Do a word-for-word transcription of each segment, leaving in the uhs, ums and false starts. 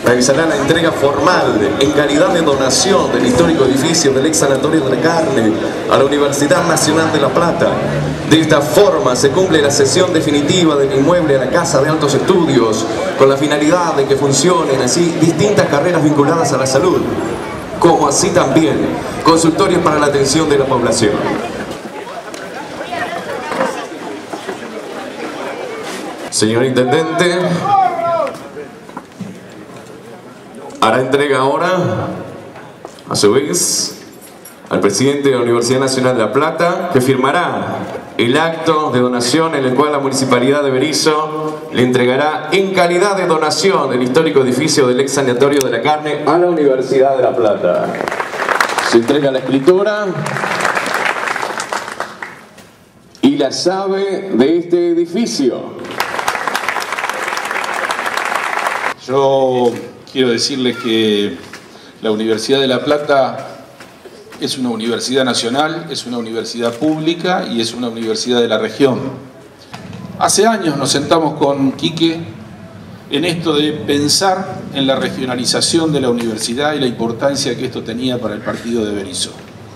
realizará la entrega formal en calidad de donación del histórico edificio del ex Sanatorio de la Carne a la Universidad Nacional de La Plata. De esta forma se cumple la cesión definitiva del inmueble a la Casa de Altos Estudios, con la finalidad de que funcionen así distintas carreras vinculadas a la salud, como así también consultorios para la atención de la población. Señor Intendente, hará entrega ahora, a su vez, al presidente de la Universidad Nacional de La Plata, que firmará el acto de donación en el cual la Municipalidad de Berisso le entregará en calidad de donación el histórico edificio del ex Sanatorio de la Carne a la Universidad de La Plata. Se entrega la escritura y la llave de este edificio. Yo quiero decirles que la Universidad de La Plata es una universidad nacional, es una universidad pública y es una universidad de la región. Hace años nos sentamos con Quique en esto de pensar en la regionalización de la universidad y la importancia que esto tenía para el partido de Berisso.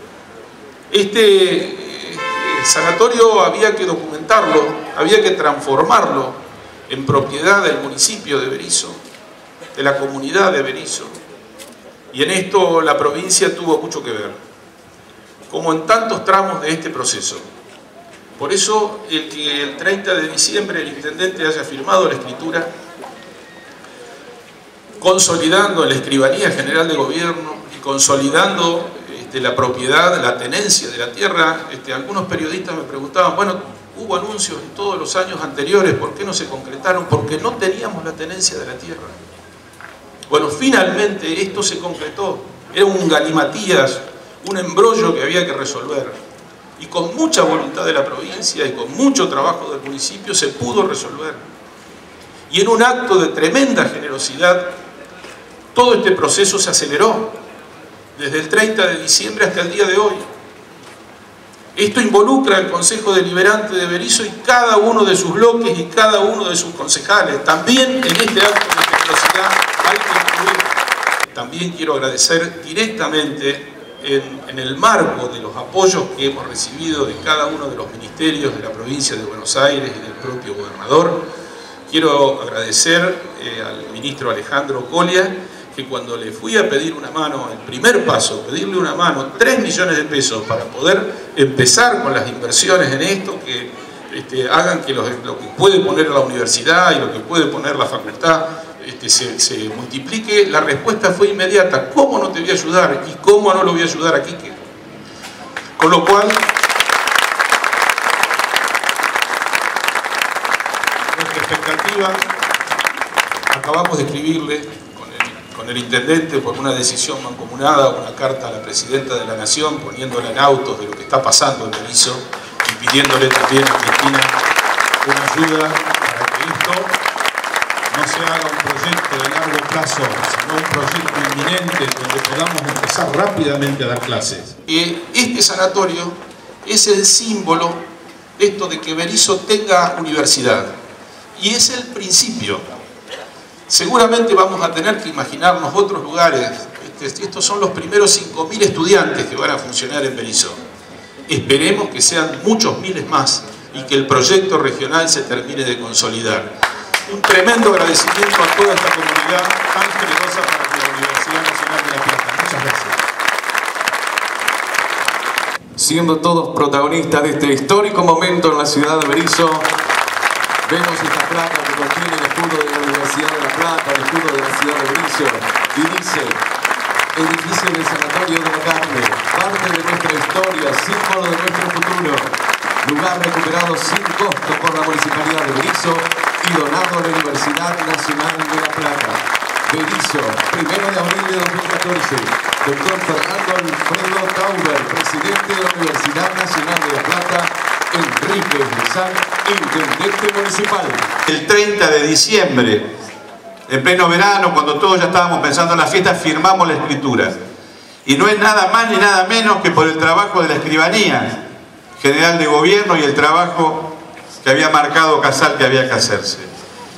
Este sanatorio había que documentarlo, había que transformarlo en propiedad del municipio de Berisso, de la comunidad de Berisso, y en esto la provincia tuvo mucho que ver, como en tantos tramos de este proceso. Por eso el que el treinta de diciembre el intendente haya firmado la escritura, consolidando la Escribanía General de Gobierno y consolidando este, la propiedad, la tenencia de la tierra. Este, algunos periodistas me preguntaban, bueno, hubo anuncios en todos los años anteriores, ¿por qué no se concretaron? Porque no teníamos la tenencia de la tierra. Bueno, finalmente esto se concretó. Era un galimatías, un embrollo que había que resolver. Y con mucha voluntad de la provincia y con mucho trabajo del municipio se pudo resolver. Y en un acto de tremenda generosidad, todo este proceso se aceleró desde el treinta de diciembre hasta el día de hoy. Esto involucra al Consejo Deliberante de Berisso y cada uno de sus bloques y cada uno de sus concejales. También en este acto de generosidad hay que incluir. También quiero agradecer directamente en, en el marco de los apoyos que hemos recibido de cada uno de los ministerios de la provincia de Buenos Aires y del propio gobernador. Quiero agradecer eh, al ministro Alejandro Colia, que cuando le fui a pedir una mano, el primer paso, pedirle una mano, tres millones de pesos para poder empezar con las inversiones en esto, que este, hagan que los, lo que puede poner la universidad y lo que puede poner la facultad este, se, se multiplique, la respuesta fue inmediata. ¿Cómo no te voy a ayudar? ¿Y cómo no lo voy a ayudar a Quique? Con lo cual, nuestra expectativa, acabamos de escribirle con el intendente por una decisión mancomunada, una carta a la presidenta de la Nación, poniéndola en autos de lo que está pasando en Berisso y pidiéndole también a Cristina una ayuda para que esto no se haga un proyecto de largo plazo, sino un proyecto inminente donde podamos empezar rápidamente a dar clases. Eh, este sanatorio es el símbolo de esto de que Berisso tenga universidad y es el principio. Seguramente vamos a tener que imaginarnos otros lugares. Estos son los primeros cinco mil estudiantes que van a funcionar en Berisso. Esperemos que sean muchos miles más y que el proyecto regional se termine de consolidar. Un tremendo agradecimiento a toda esta comunidad tan generosa para la Universidad Nacional de La Plata. Muchas gracias. Siendo todos protagonistas de este histórico momento en la ciudad de Berisso, vemos esta placa que contiene el escudo de la Universidad de La Plata, el escudo de la ciudad de Berisso, y dice: edificio del Sanatorio de la Carne, parte de nuestra historia, símbolo de nuestro futuro, lugar recuperado sin costo por la Municipalidad de Berisso y donado a la Universidad Nacional de La Plata. Berisso, primero de abril de dos mil catorce, doctor Fernando Alfredo Tauber, presidente de la Universidad Nacional de La Plata, Enrique Lizán, intendente municipal. El treinta de diciembre, en pleno verano, cuando todos ya estábamos pensando en la fiesta, firmamos la escritura. Y no es nada más ni nada menos que por el trabajo de la Escribanía General de Gobierno y el trabajo que había marcado Casal que había que hacerse.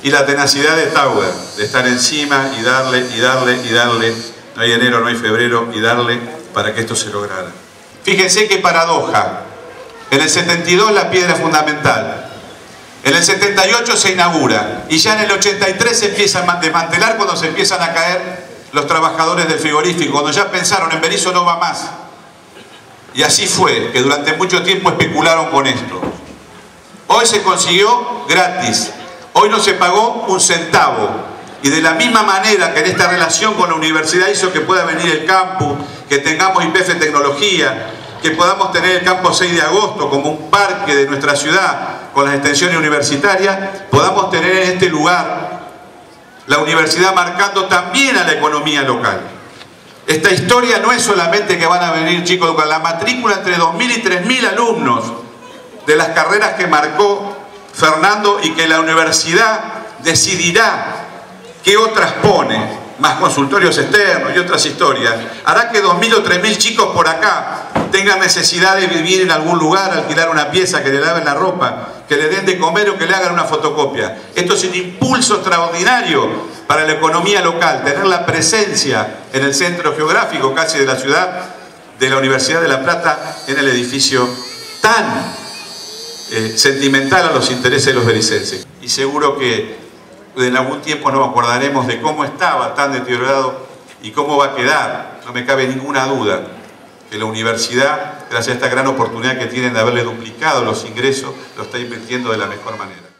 y la tenacidad de Tauber, de estar encima y darle, y darle, y darle, no hay enero, no hay febrero, y darle para que esto se lograra. Fíjense qué paradoja. En el setenta y dos la piedra fundamental, en el setenta y ocho se inaugura, y ya en el ochenta y tres se empieza a desmantelar cuando se empiezan a caer los trabajadores del frigorífico, cuando ya pensaron en Berisso no va más. Y así fue, que durante mucho tiempo especularon con esto. Hoy se consiguió gratis, hoy no se pagó un centavo. Y de la misma manera que en esta relación con la universidad hizo que pueda venir el campus, que tengamos I P F Tecnología, que podamos tener el campo seis de agosto como un parque de nuestra ciudad con las extensiones universitarias, podamos tener en este lugar la universidad marcando también a la economía local. Esta historia no es solamente que van a venir chicos, con la matrícula entre dos mil y tres mil alumnos de las carreras que marcó Fernando y que la universidad decidirá qué otras pone, más consultorios externos y otras historias, hará que dos mil o tres mil chicos por acá tengan necesidad de vivir en algún lugar, alquilar una pieza, que le laven la ropa, que le den de comer o que le hagan una fotocopia. Esto es un impulso extraordinario para la economía local, tener la presencia en el centro geográfico casi de la ciudad de la Universidad de La Plata en el edificio tan eh, sentimental a los intereses de los bericenses. Y seguro que en algún tiempo nos acordaremos de cómo estaba tan deteriorado y cómo va a quedar. No me cabe ninguna duda que la universidad, gracias a esta gran oportunidad que tienen de haberle duplicado los ingresos, lo está invirtiendo de la mejor manera.